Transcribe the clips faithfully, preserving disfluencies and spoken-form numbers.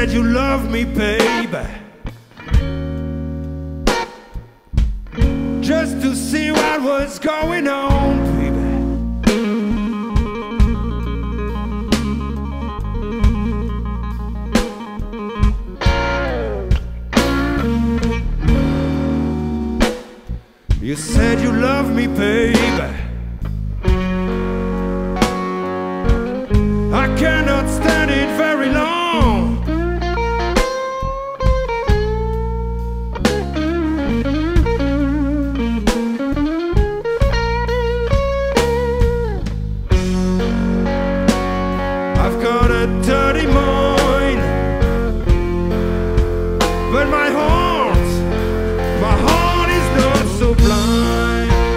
said you love me, baby, just to see what was going on, baby. You said you love me, baby. I cannot stand it very long. I've got a dirty mind, but my heart, my heart is not so blind.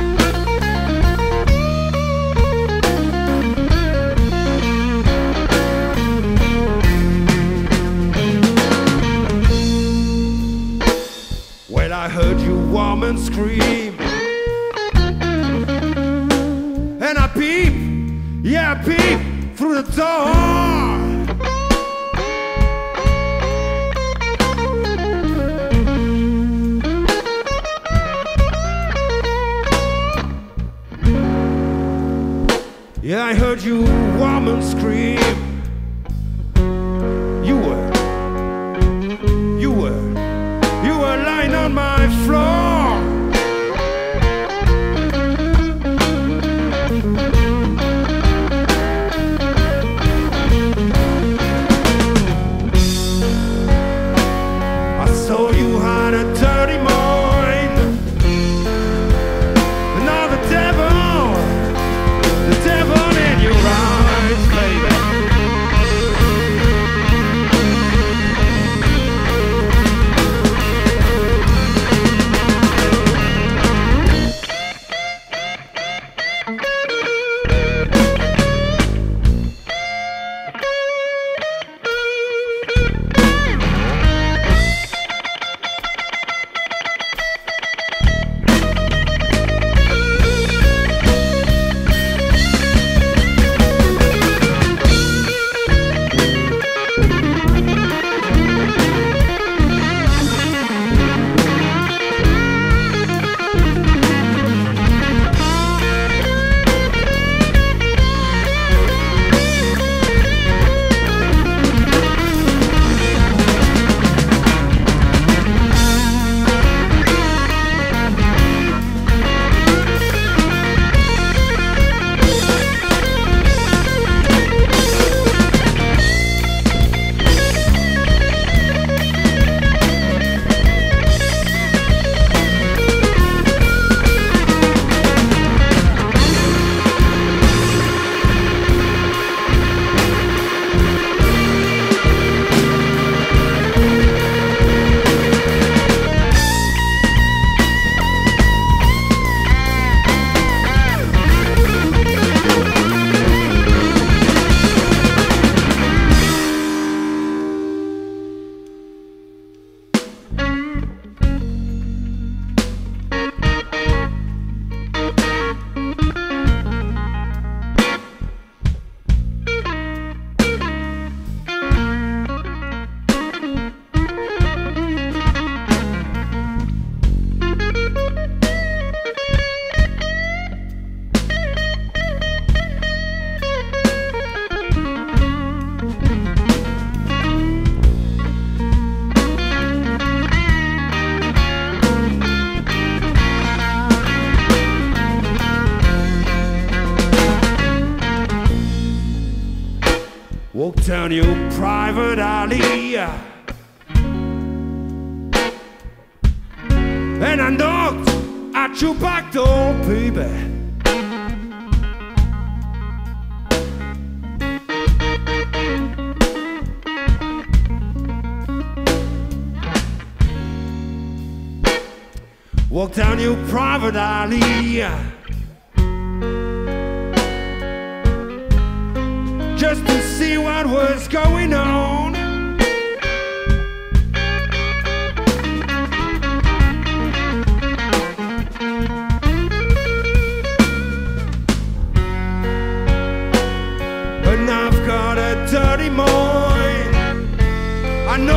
Well, I heard you woman scream, and I peep, yeah, I peep through the door. Yeah, I heard you woman scream. You were, you were, you were lying on my floor. I saw you had a dirty mind, and now the devil, the devil in your eyes, baby. Walk down your private alley, and I knocked at your back door, baby. Walk down your private alley, just to see what was going on. But now I've got a dirty mind, I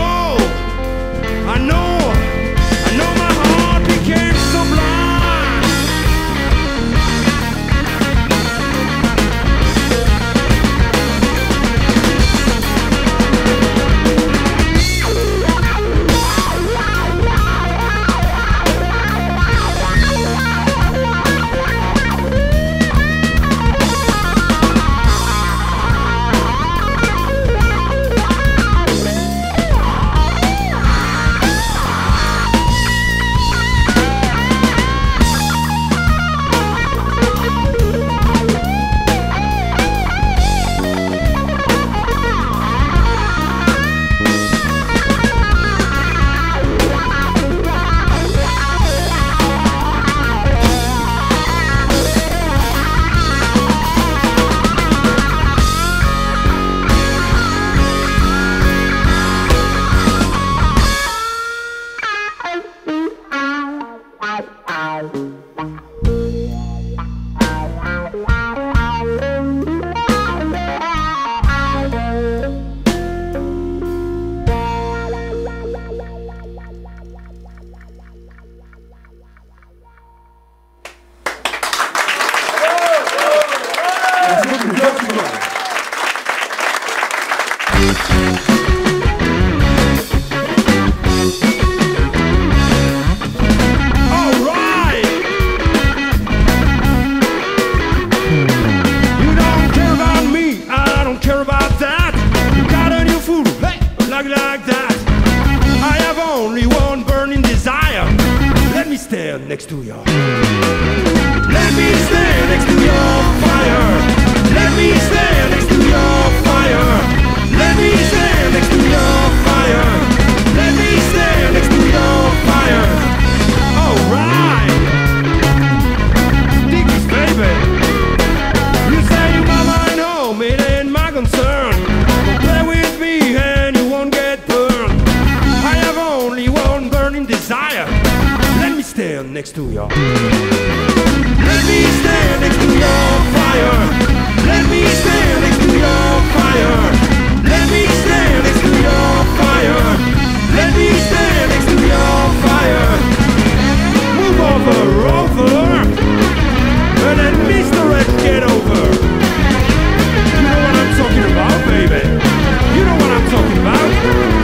stand next to you. Let me stand next to your fire. Let me stand next to your fire. Let me stand next to your fire. Let me stand next to your fire. Alright, Dickies, baby. You say you mama and home, it ain't my concern. Play with me and you won't get burned. I have only one burning desire. Let me stand next to you. Let me stand next to your fire. Let me stand next to your fire. Let me stand next to your fire. Let me stand next to your fire. Move over, over, and then Mister Red, get over. You know what I'm talking about, baby. You know what I'm talking about.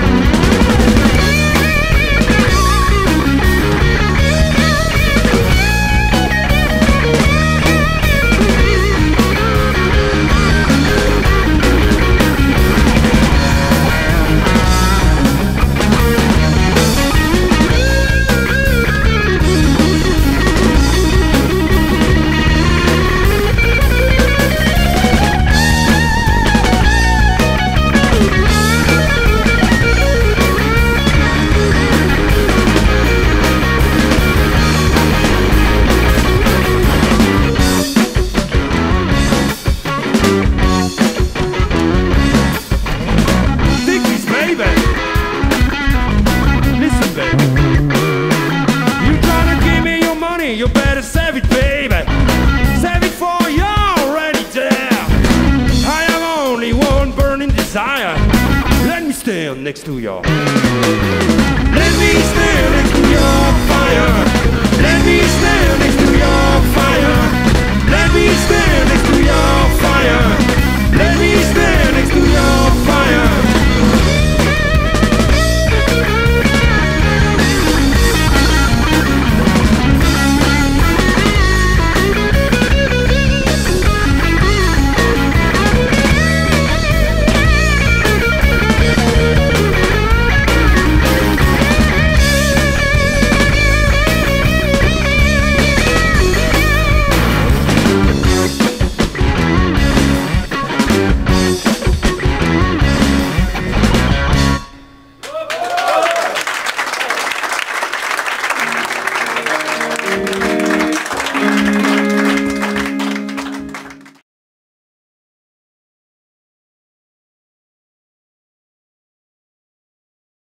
You better save it, baby. Save it for you're already there. I have only one burning desire. Let me stand next to you. Let me